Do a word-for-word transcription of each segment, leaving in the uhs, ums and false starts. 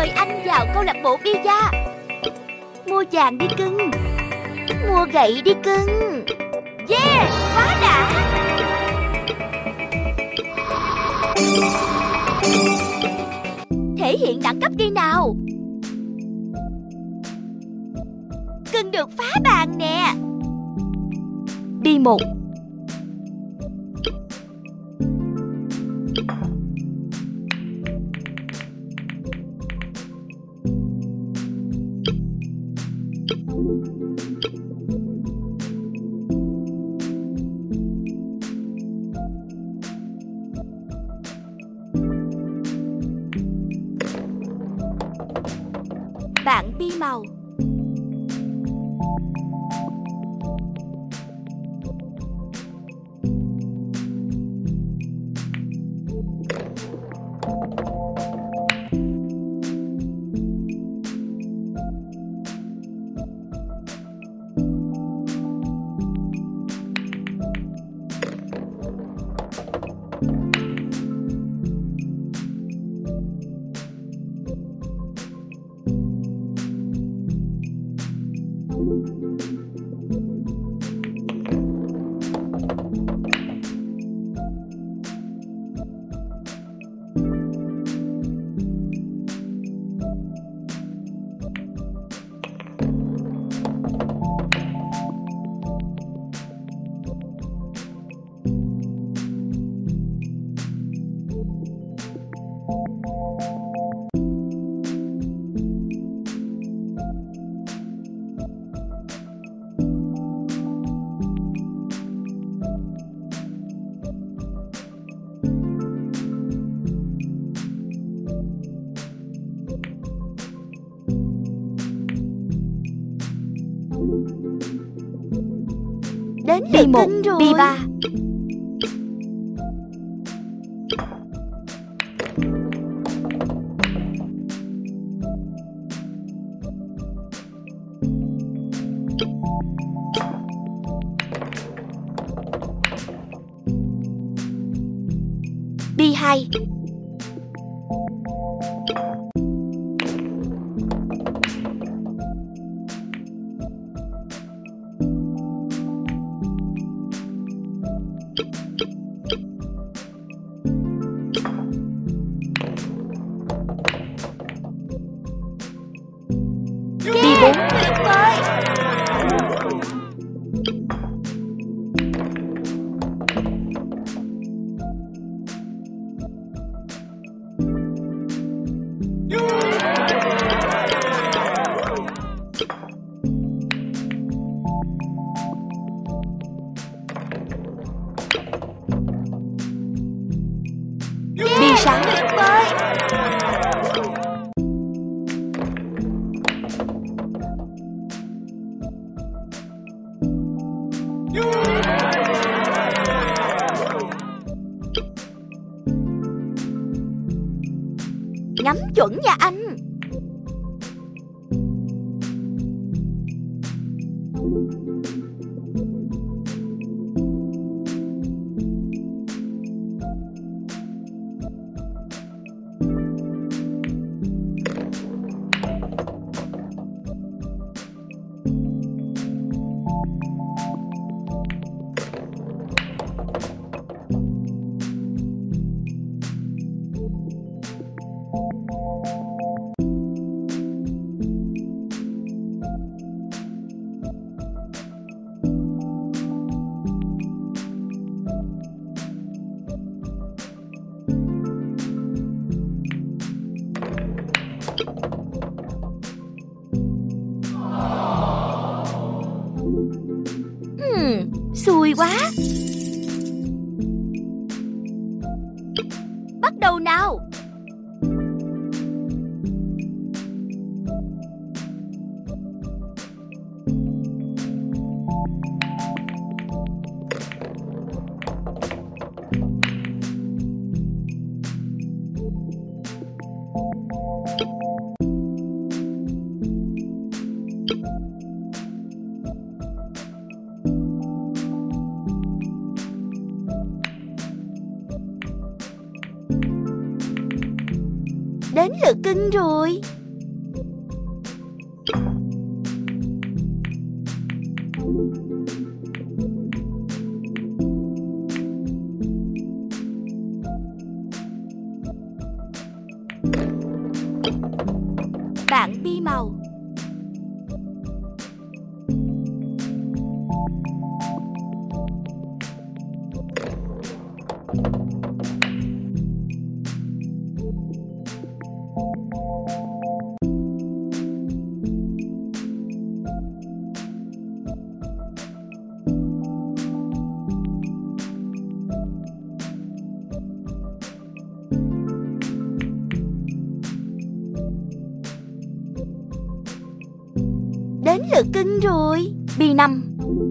Mời anh vào câu lạc bộ pizza. Mua vàng đi cưng. Mua gậy đi cưng. Yeah, quá đã. Thể hiện đẳng cấp đi nào. Cưng được phá bàn nè. Đi một. Bạn bi màu. Đến đi một, đi ba. Đi hai. Đi bốn. Tuyệt vời. Đi sáu. Tuyệt vời. Ngắm chuẩn nha anh. Hmm, xui quá. Bắt đầu nào. Đến lượt cưng rồi. Bạn bi màu. Đến lượt cưng rồi. Bi năm,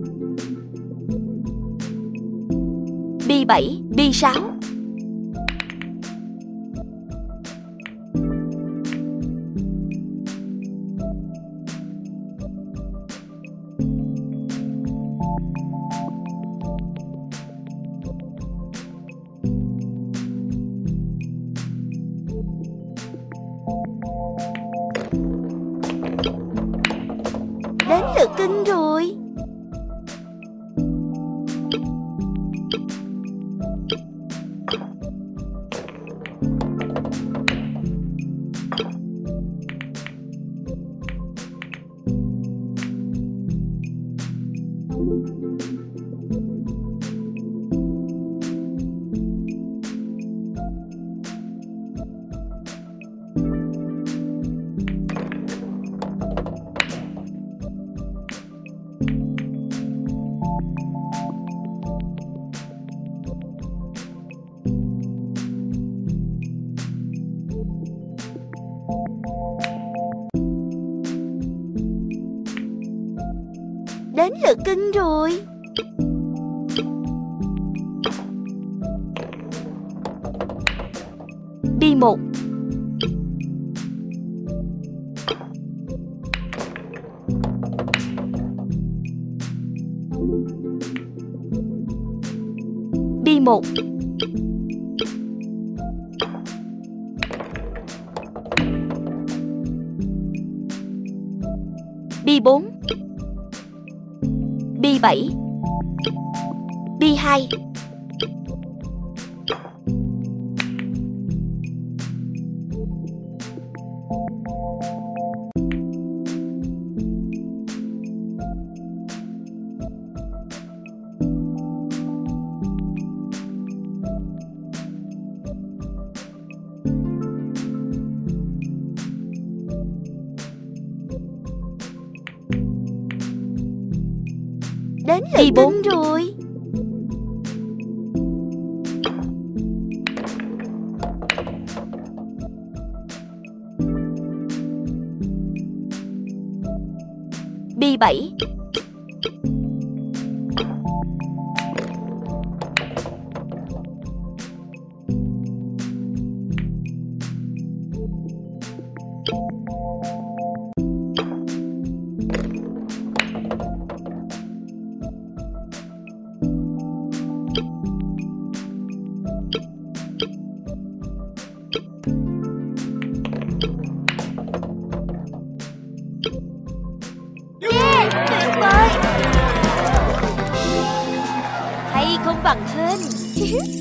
Bi bảy, Bi sáu. Đến lượt cưng rồi. Đến lượt cưng rồi. Bi một, Bi một, Bi bốn, Bi bảy, Bi hai. Đến lượt Bi bốn cưng rồi. Bi bảy, Yeah, tuyệt vời. Hay không bằng hên.